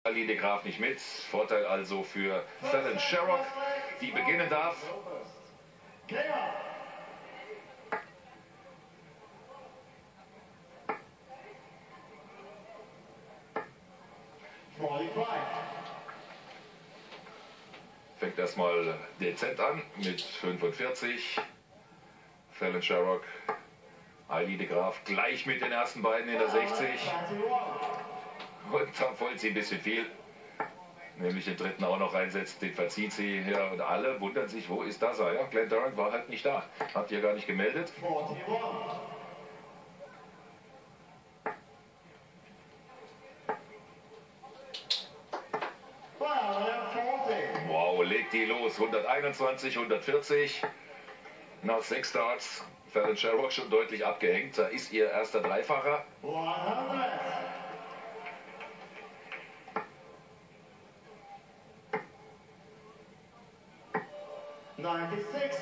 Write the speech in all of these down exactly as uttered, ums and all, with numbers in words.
Ali de Graaf nicht mit. Vorteil also für Fallon Sherrock, die beginnen darf. Fängt erstmal dezent an mit fünfundvierzig. Fallon Sherrock, Ali de Graaf gleich mit den ersten beiden in der sechzig. Und dann wollen sie ein bisschen viel. Nämlich den dritten auch noch reinsetzt, den verzieht sie. Ja, und alle wundern sich, wo ist das? Ja, Glenn Durrant war halt nicht da. Habt ihr gar nicht gemeldet. Wow, legt die los. hunderteinundzwanzig, hundertvierzig. Nach sechs Starts. Fallon Sherrock schon deutlich abgehängt. Da ist ihr erster Dreifacher. ninety-six.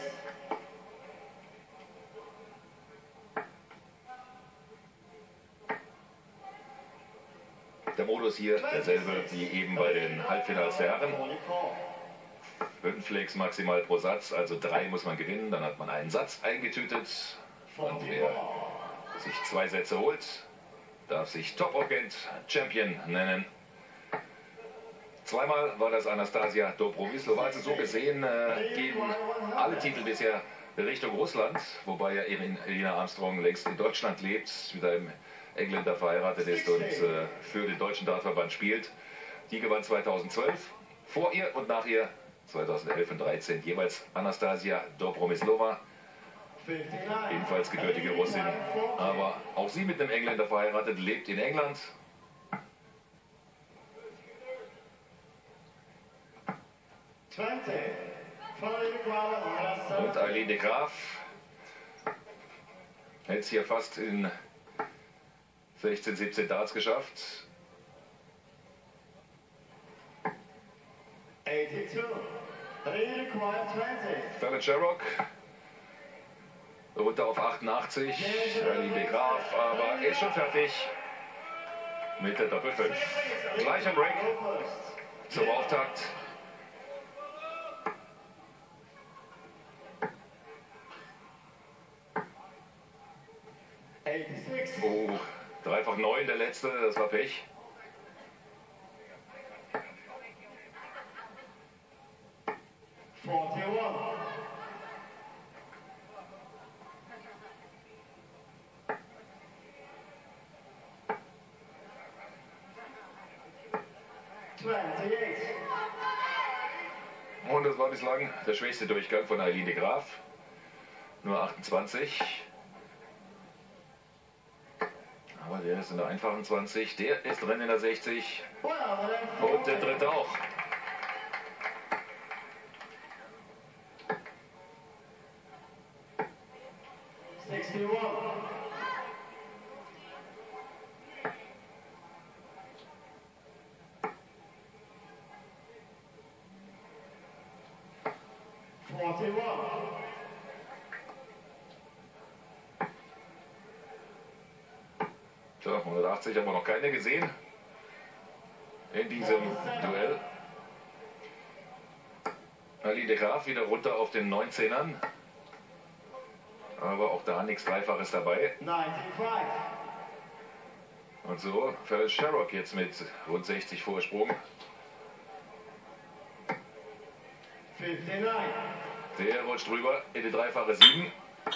Der Modus hier derselbe wie eben bei den Halbfinals der Herren. Fünf Legs maximal pro Satz, also drei muss man gewinnen, dann hat man einen Satz eingetütet. Und wer sich zwei Sätze holt, darf sich Top-Agent Champion nennen. Zweimal war das Anastasia Dobromyslova. Also so gesehen äh, gehen alle Titel bisher Richtung Russland, wobei ja eben Elina Armstrong längst in Deutschland lebt, mit einem Engländer verheiratet ist und äh, für den deutschen Dartverband spielt. Die gewann zweitausendzwölf, vor ihr und nach ihr zweitausendelf und dreizehn jeweils Anastasia Dobromyslova, ebenfalls gebürtige Russin, aber auch sie mit einem Engländer verheiratet, lebt in England. Und Ali de Graaf hätte es hier fast in sechzehn, siebzehn Darts geschafft. Fallon Sherrock runter auf achtundachtzig. Ali de Graaf, aber er ist schon fertig mit der Doppel fünf. Gleicher Break zum Auftakt. Oh, dreifach neun der letzte, das war Pech. Und das war bislang der schwächste Durchgang von Ali de Graaf. Nur achtundzwanzig. Aber der ist in der einfachen zwanzig, der ist drin in der sechzig und der dritte auch. So, hundertachtzig haben wir noch keine gesehen in diesem Duell. Ali de Graaf wieder runter auf den neunzehnern. Aber auch da nichts Dreifaches dabei. Und so Fallon Sherrock jetzt mit rund sechzig Vorsprung. Der rutscht rüber in die dreifache sieben.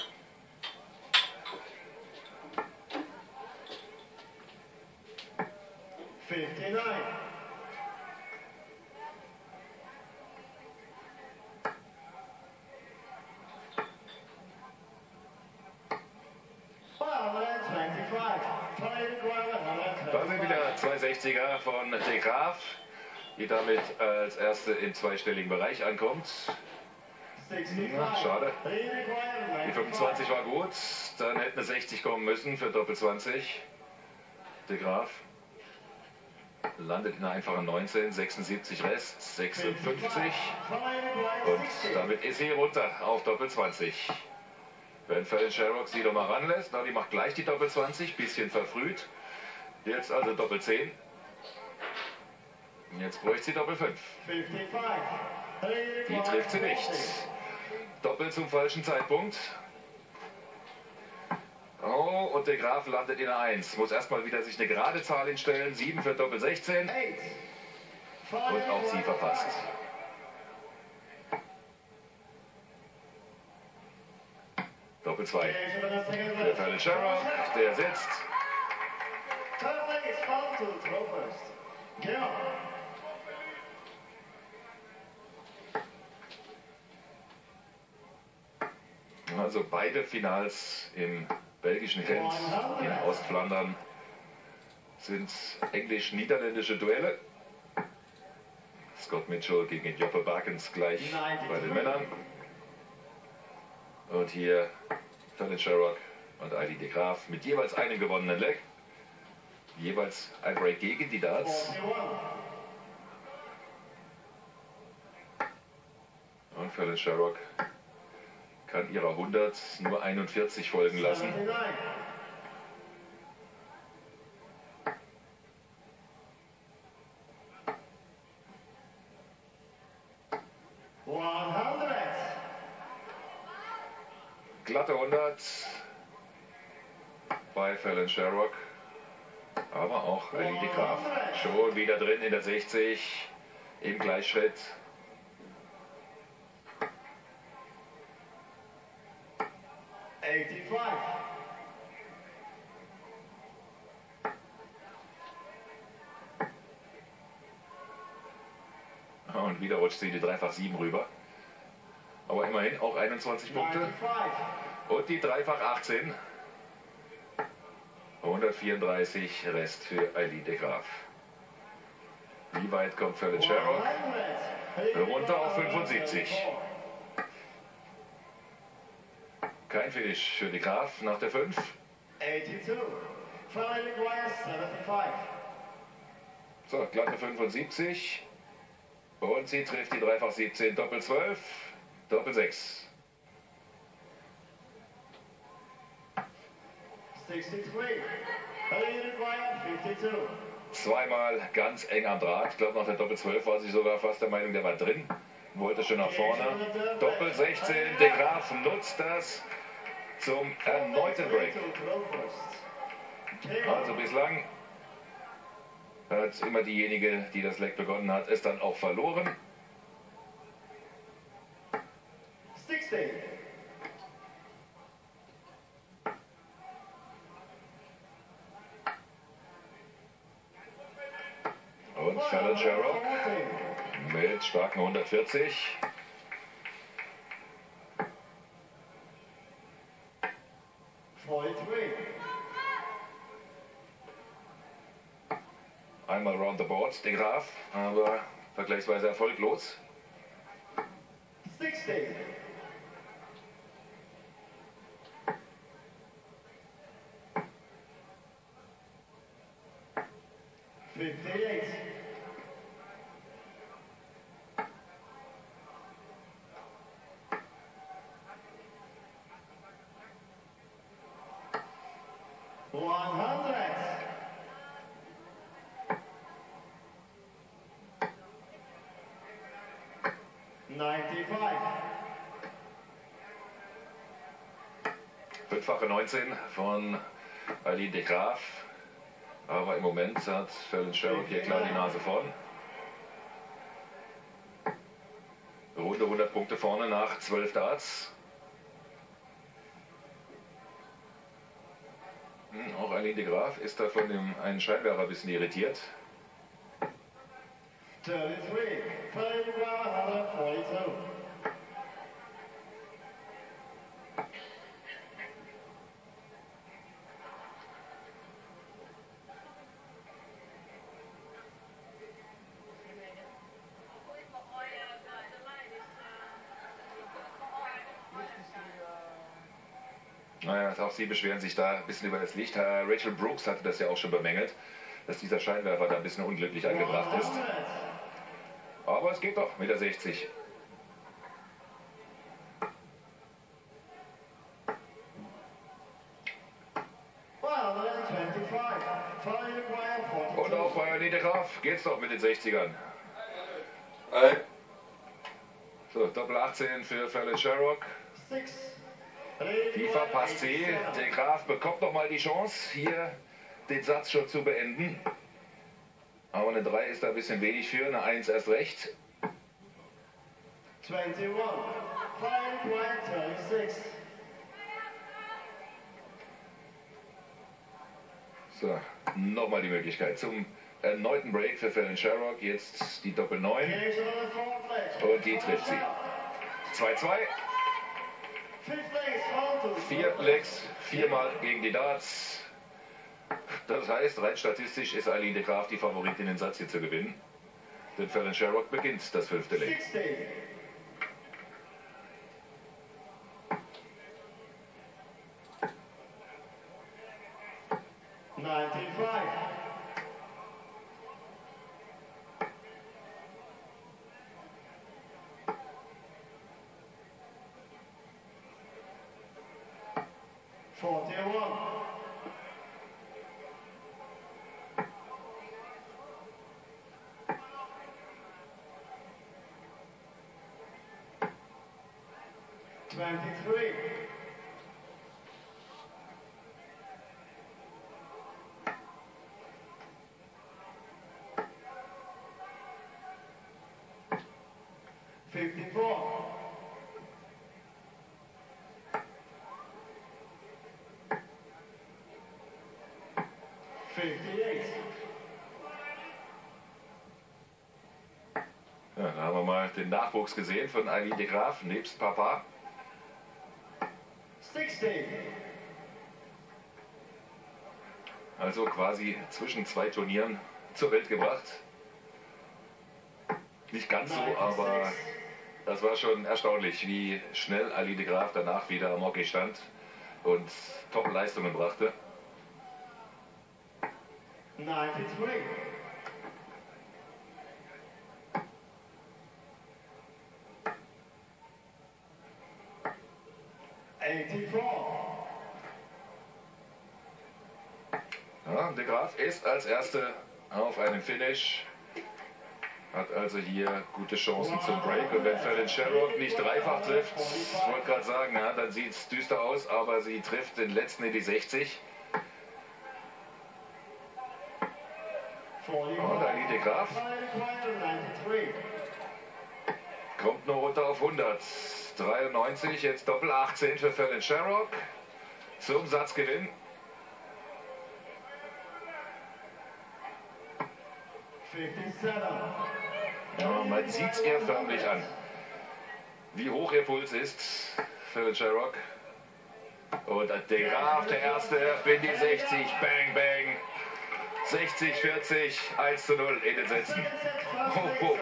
fifty-nine. Da sind wieder zwei sechziger von de Graaf, die damit als erste im zweistelligen Bereich ankommt. Na, schade. Die fünfundzwanzig war gut, dann hätte eine sechzig kommen müssen für Doppel zwanzig. De Graaf landet in der einfachen neunzehn, sechsundsiebzig Rest, sechsundfünfzig. Und damit ist sie runter auf Doppel zwanzig. Wenn Fallon Sherrock sie doch mal ranlässt, na, die macht gleich die Doppel zwanzig, bisschen verfrüht. Jetzt also Doppel zehn. Jetzt bräuchte sie Doppel fünf. Die trifft sie nicht. Doppel zum falschen Zeitpunkt. Oh, und der Graf landet in der eins. Muss erstmal wieder sich eine gerade Zahl hinstellen. sieben für Doppel sechzehn. Und auch sie verpasst. Doppel zwei. Für Fallon Sherrock, der sitzt. Also beide Finals im belgischen Gent in Ostflandern sind englisch-niederländische Duelle. Scott Mitchell gegen Joppe Bakens gleich bei den Männern. Und hier Fallon Sherrock und Eilidh de Graaf mit jeweils einem gewonnenen Leg. Jeweils ein Break gegen die Darts. Und Fallon Sherrock kann ihrer hundert nur einundvierzig folgen lassen. Glatte hundert bei Fallon Sherrock, aber auch Eilidh de Graaf schon wieder drin in der sechzig im Gleichschritt. Und wieder rutscht sie die Dreifach sieben rüber. Aber immerhin auch einundzwanzig Punkte. Und die Dreifach achtzehn. hundertvierunddreißig Rest für Eilidh de Graaf. Wie weit kommt Fallon Sherrock? Runter auf fünfundsiebzig. Kein Finish für de Graaf nach der fünf. So, glatte fünfundsiebzig. Und sie trifft die Dreifach siebzehn, Doppel zwölf, Doppel sechs. Zweimal ganz eng am Draht. Ich glaube, nach der Doppel zwölf war sie sogar fast der Meinung, der war drin. Wollte schon nach vorne. Doppel sechzehn, de Graaf nutzt das zum erneuten Break. Also bislang hat immer diejenige, die das Leg begonnen hat, es dann auch verloren. Und Fallon Sherrock mit starken hundertvierzig. Einmal round the board, de Graaf, aber vergleichsweise erfolglos. sechzig. fünfundfünfzig. hundert. neunundneunzig. Fünffache neunzehn von Eilidh de Graaf. Aber im Moment hat Fallon Sherrock hier klar die Nase vorn. Runde hundert Punkte vorne nach zwölf Darts. Hm, auch Eilidh de Graaf ist da von dem einen Scheinwerfer ein bisschen irritiert. thirty-three. Fallon Graaf, forty-two. Naja, auch Sie beschweren sich da ein bisschen über das Licht. Herr Rachel Brooks hatte das ja auch schon bemängelt, dass dieser Scheinwerfer da ein bisschen unglücklich angebracht ist. Aber es geht doch mit der sechzig. Und auch bei Ali de Graaf, geht's doch mit den sechzigern. Hey. So, Doppel achtzehn für Fallon Sherrock. FIFA Pass C. De Graaf bekommt noch mal die Chance, hier den Satz schon zu beenden. Aber eine drei ist da ein bisschen wenig für, eine eins erst recht. twenty-one, five point thirty-six. So, nochmal die Möglichkeit zum erneuten Break für Fallon Sherrock. Jetzt die Doppel neun. Und die trifft sie. zwei zwei. Vier Legs, viermal gegen die Darts. Das heißt, rein statistisch ist Eileen de Graaf die Favoritin, den Satz hier zu gewinnen. Denn Fallon Sherrock beginnt das fünfte Leg. ninety-five. forty-one. twenty-three. fifty-four. fifty-eight. Ja, da haben wir mal den Nachwuchs gesehen von Eileen de Graaf, nebst Papa. sixty. Also quasi zwischen zwei Turnieren zur Welt gebracht. Nicht ganz so, aber das war schon erstaunlich, wie schnell Eileen de Graaf danach wieder am Hockey stand und Top-Leistungen brachte. ninety-three. eighty-four. Ja, de Graaf ist als Erste auf einem Finish. Hat also hier gute Chancen zum Break. Und wenn Fallon Sherrock nicht dreifach trifft, ich wollte gerade sagen, ja, dann sieht es düster aus, aber sie trifft den letzten in die sechzig. Und Eileen de Graaf kommt nur runter auf hundert. dreiundneunzig, jetzt Doppel achtzehn für Fallon Sherrock. Zum Satzgewinn. Ja, man sieht es ihr förmlich an, wie hoch ihr Puls ist. Fallon Sherrock. Und de Graaf, der Erste, in die sechzig. Bang, bang. sechzig, vierzig, eins zu null in den Sätzen. Oh, oh.